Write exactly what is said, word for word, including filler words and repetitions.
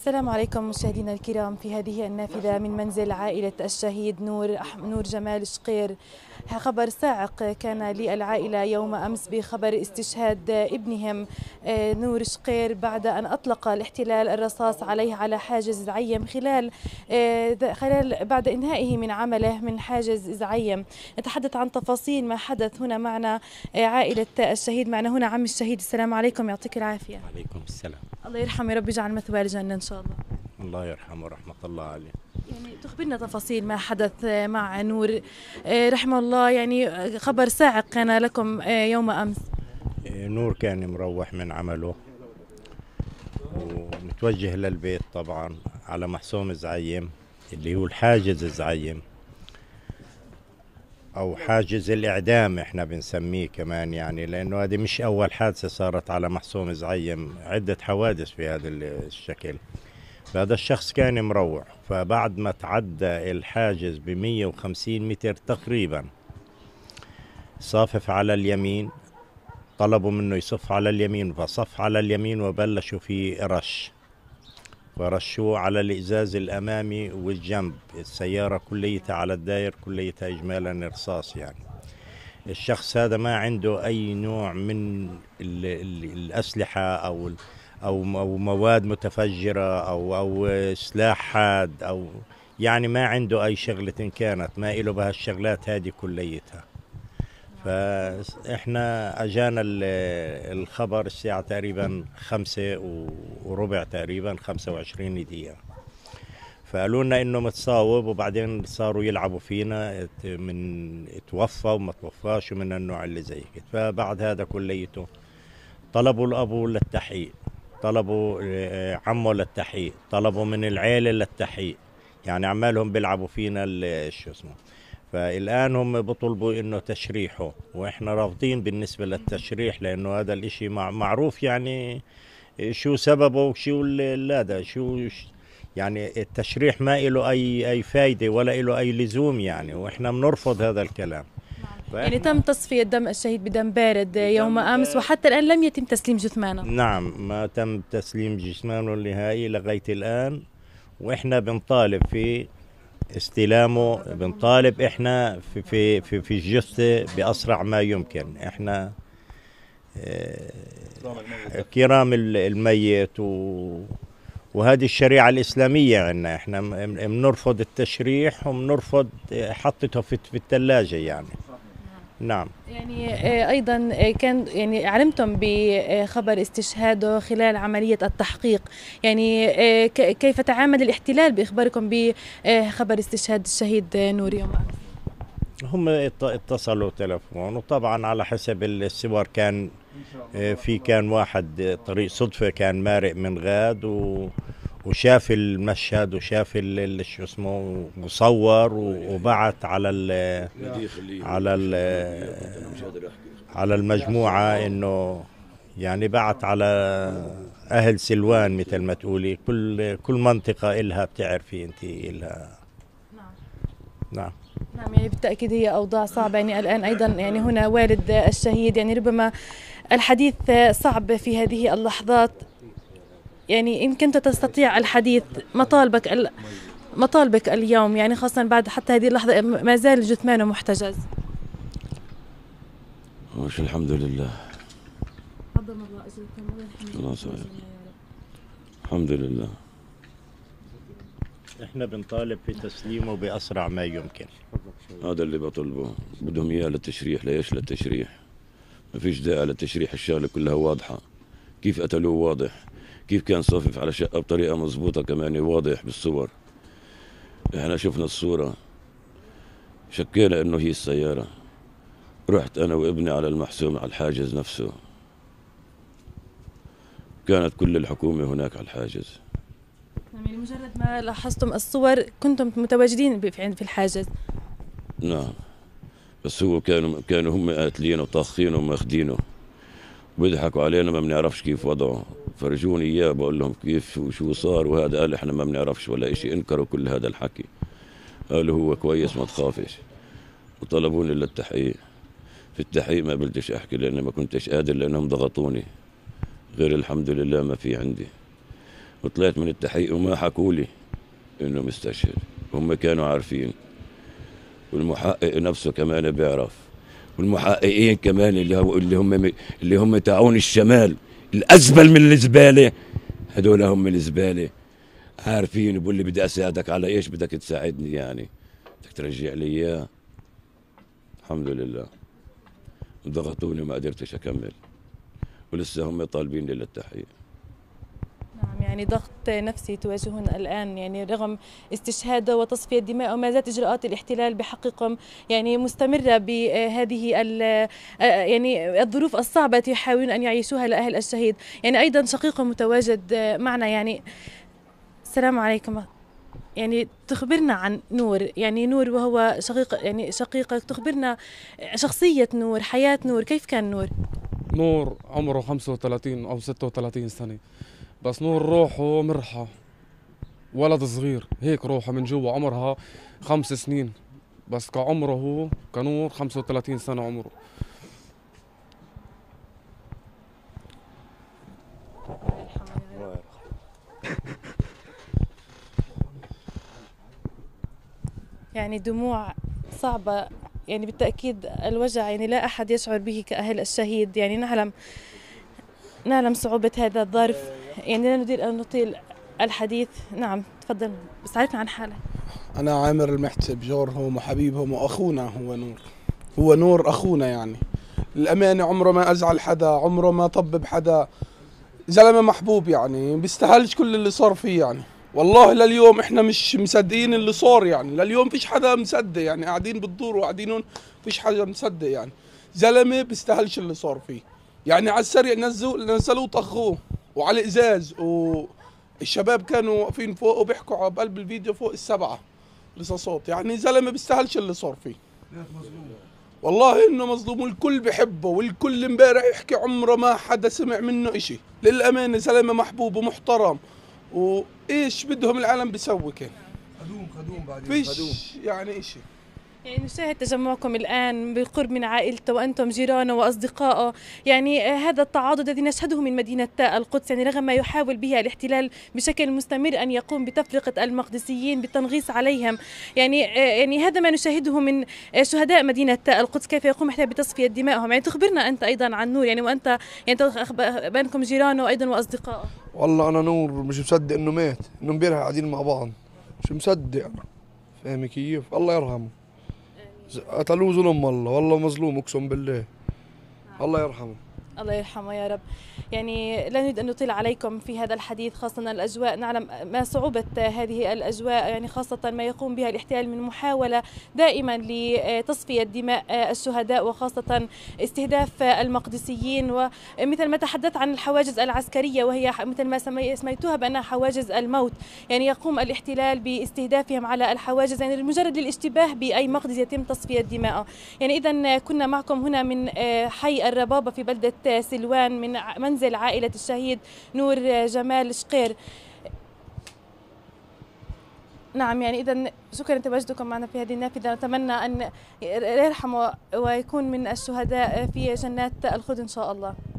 السلام عليكم مشاهدينا الكرام. في هذه النافذة من منزل عائلة الشهيد نور نور جمال شقير، خبر صاعق كان للعائلة يوم أمس بخبر استشهاد ابنهم نور شقير بعد أن أطلق الاحتلال الرصاص عليه على حاجز زعيم خلال خلال بعد إنهائه من عمله من حاجز زعيم. نتحدث عن تفاصيل ما حدث هنا معنا عائلة الشهيد. معنا هنا عم الشهيد. السلام عليكم، يعطيك العافية. وعليكم السلام. الله يرحمه يا رب، يجعل مثواه الجنة إن شاء الله. الله يرحمه ورحمة الله عليه. يعني تخبرنا تفاصيل ما حدث مع نور رحمه الله، يعني خبر صاعق كان لكم يوم أمس. نور كان مروح من عمله ومتوجه للبيت طبعا على محسوم زعيم اللي هو الحاجز الزعيم أو حاجز الإعدام احنا بنسميه كمان، يعني لأنه هذه مش أول حادثة صارت على محسوم زعيم، عدة حوادث في هذا الشكل. فهذا الشخص كان مروح، فبعد ما تعدى الحاجز بمية وخمسين متر تقريبا صافف على اليمين، طلبوا منه يصف على اليمين فصف على اليمين وبلشوا في رش، ورشوه على الإزاز الأمامي والجنب، السيارة كليتها على الداير كليتها إجمالا رصاص. يعني الشخص هذا ما عنده أي نوع من ال ال الأسلحة أو أو أو مواد متفجرة أو أو سلاح حاد، أو يعني ما عنده أي شغلة كانت، ما إله بهالشغلات هذه كليتها. فإحنا أجانا الخبر الساعة تقريبا خمسة وربع تقريبا خمسة وعشرين دقيقة، فقالوا لنا إنه متصاوب، وبعدين صاروا يلعبوا فينا من توفى وما توفاش ومن النوع اللي زي كده. فبعد هذا كليته طلبوا الأبو للتحقيق، طلبوا عمه للتحقيق، طلبوا من العيلة للتحقيق، يعني عمالهم بيلعبوا فينا شو اسمه. فالآن هم بيطلبوا إنه تشريحه، وإحنا رافضين بالنسبة للتشريح، لأنه هذا الإشي معروف يعني شو سببه وشو هذا شو يعني التشريح ما له أي أي فايدة ولا له أي لزوم يعني، وإحنا بنرفض هذا الكلام. يعني تم تصفية دم الشهيد بدم بارد يوم أمس، وحتى الآن لم يتم تسليم جثمانه. نعم، ما تم تسليم جثمانه النهائي لغاية الآن، وإحنا بنطالب في استلامه، بنطالب احنا في في في, في الجثة بأسرع ما يمكن. احنا اه كرام الميت و وهذه الشريعة الإسلامية عندنا، احنا بنرفض التشريح وبنرفض حطته في في الثلاجة يعني. نعم. يعني أيضا كان يعني علمتم بخبر استشهاده خلال عملية التحقيق، يعني كيف تعامل الاحتلال بإخباركم بخبر استشهاد الشهيد نور يوم أمس؟ هم اتصلوا تلفون، وطبعا على حسب الصور كان في كان واحد طريق صدفة كان مارق من غاد و وشاف المشهد وشاف شو اسمه وصور وبعت على ال على ال على المجموعة انه يعني بعت على اهل سلوان مثل ما تقولي، كل كل منطقة إلها بتعرفي انت إلها. نعم نعم نعم يعني بالتأكيد هي أوضاع صعبة. يعني الآن أيضا يعني هنا والد الشهيد، يعني ربما الحديث صعب في هذه اللحظات، يعني إن كنت تستطيع الحديث مطالبك مطالبك اليوم، يعني خاصة بعد حتى هذه اللحظة ما زال جثمانه محتجز. وش الحمد لله. عظم الله أجركم. الله يسعدك. الحمد لله. احنا بنطالب في تسليمه بأسرع ما يمكن. هذا اللي بطلبه، بدهم اياه للتشريح. ليش للتشريح؟ ما فيش داعي للتشريح، الشغلة كلها واضحة. كيف قتلوه واضح، كيف كان صافف على شقة بطريقة مضبوطة كمان واضح بالصور. احنا شفنا الصورة شكينا انه هي السيارة. رحت انا وابني على المحسوم على الحاجز نفسه، كانت كل الحكومة هناك على الحاجز. يعني مجرد ما لاحظتم الصور كنتم متواجدين في الحاجز؟ نعم، بس هو كانوا كانوا هم قاتلينه وطاخينه وماخدينه وبيضحكوا علينا، ما بنعرفش كيف وضعه. فرجوني اياه بقول لهم كيف وشو صار، وهذا قال احنا ما بنعرفش ولا اشي. انكروا كل هذا الحكي، قالوا هو كويس ما تخافش، وطلبوني للتحقيق. في التحقيق ما قلتش احكي لان ما كنتش قادر، لانهم ضغطوني. غير الحمد لله ما في عندي. وطلعت من التحقيق وما حكوا لي انه مستشهد، هم كانوا عارفين، والمحقق نفسه كمان بيعرف، والمحققين كمان اللي هو اللي هم اللي هم تاعون الشمال الازبل من الزباله، هذول هم الزباله عارفين. بقول لي بدي اساعدك على ايش؟ بدك تساعدني يعني بدك ترجع لي اياه. الحمد لله ضغطوني وما قدرتش اكمل، ولسه هم طالبين لي للتحقيق. نعم، يعني ضغط نفسي تواجهون الآن، يعني رغم استشهاده وتصفية دماء وما زالت إجراءات الاحتلال بحقكم يعني مستمرة بهذه يعني الظروف الصعبة التي يحاولون أن يعيشوها لأهل الشهيد. يعني أيضا شقيقه متواجد معنا. يعني السلام عليكم، يعني تخبرنا عن نور، يعني نور وهو شقيق يعني شقيقك، تخبرنا شخصية نور، حياة نور، كيف كان نور؟ نور عمره خمسة وثلاثين أو ستة وثلاثين سنة، بس نور روحه مرحة، ولد صغير هيك روحه من جوا، عمرها خمس سنين بس كعمره هو كنور خمسة وثلاثين سنة عمره. يعني دموع صعبة، يعني بالتأكيد الوجع يعني لا أحد يشعر به كأهل الشهيد. يعني نعلم نعلم صعوبة هذا الظرف، يعني لا نريد أن نطيل الحديث. نعم تفضل، بس عرفنا عن حالك. أنا عامر المحتسب، جارهم وحبيبهم وأخونا. هو نور هو نور أخونا، يعني الأمانة عمره ما أزعل حدا، عمره ما طبب حدا، زلمة محبوب، يعني بيستاهلش كل اللي صار فيه. يعني والله لليوم احنا مش مصدقين اللي صار، يعني لليوم فيش حدا مصدق، يعني قاعدين بتدور وقاعدين هون فيش حدا مصدق. يعني زلمة بيستاهلش اللي صار فيه، يعني على السريع نزلوا نزلوه طخوه وعلى الازاز، والشباب كانوا واقفين فوق وبيحكوا بقلب الفيديو فوق السبعة رصاصات. يعني زلمة بيستاهلش اللي صار فيه، والله انه مظلوم، والكل بحبه، والكل امبارح يحكي عمره ما حدا سمع منه اشي. للامانه زلمه محبوب ومحترم، وايش بدهم العالم بيسوي كان خدوم خدوم بعدين فيش يعني اشي. يعني نشاهد تجمعكم الآن بالقرب من عائلته وأنتم جيرانه وأصدقائه، يعني هذا التعاضد الذي نشهده من مدينة القدس، يعني رغم ما يحاول به الاحتلال بشكل مستمر أن يقوم بتفرقة المقدسيين بالتنغيص عليهم، يعني يعني هذا ما نشاهده من شهداء مدينة القدس، كيف يقوم الاحتلال بتصفية دمائهم. يعني تخبرنا أنت أيضا عن نور، يعني وأنت يعني بينكم جيرانه أيضا وأصدقائه. والله أنا نور مش مصدق إنه مات، إنه امبارح قاعدين مع بعض، مش مصدق. فاهمي كيف؟ الله يرحمه، قتلوه ظلم والله، والله مظلوم اقسم بالله. الله يرحمه. الله يرحمه يا رب. يعني لا نريد أن نطيل عليكم في هذا الحديث، خاصة الأجواء، نعلم ما صعوبة هذه الأجواء، يعني خاصة ما يقوم بها الاحتلال من محاولة دائما لتصفية دماء الشهداء، وخاصة استهداف المقدسيين، ومثل ما تحدث عن الحواجز العسكرية وهي مثل ما سميتوها بأنها حواجز الموت. يعني يقوم الاحتلال باستهدافهم على الحواجز، يعني لمجرد الاشتباه بأي مقدس يتم تصفية دماءه. يعني إذا كنا معكم هنا من حي الربابة في بلدة سلوان، من منزل عائلة الشهيد نور جمال شقير. نعم، يعني إذا شكرا لتواجدكم معنا في هذه النافذة، نتمنى أن يرحموا ويكون من الشهداء في جنات الخلد إن شاء الله.